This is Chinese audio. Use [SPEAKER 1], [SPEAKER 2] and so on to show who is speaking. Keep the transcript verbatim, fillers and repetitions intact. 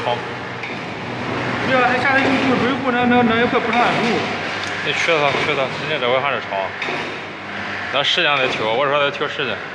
[SPEAKER 1] 长。
[SPEAKER 2] 对啊，下头有有水库，那那那一块不上路。
[SPEAKER 1] 你去它去它，人家这块还是长。咱时间得挑，我说得挑时间。